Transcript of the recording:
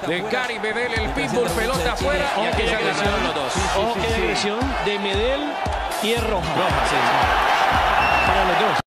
de Gary Medel, el pitbull, pelota afuera. Y aquí se agarraron los dos. Ojo que hay agresión de Medel y es roja. Roja, sí. Para los dos.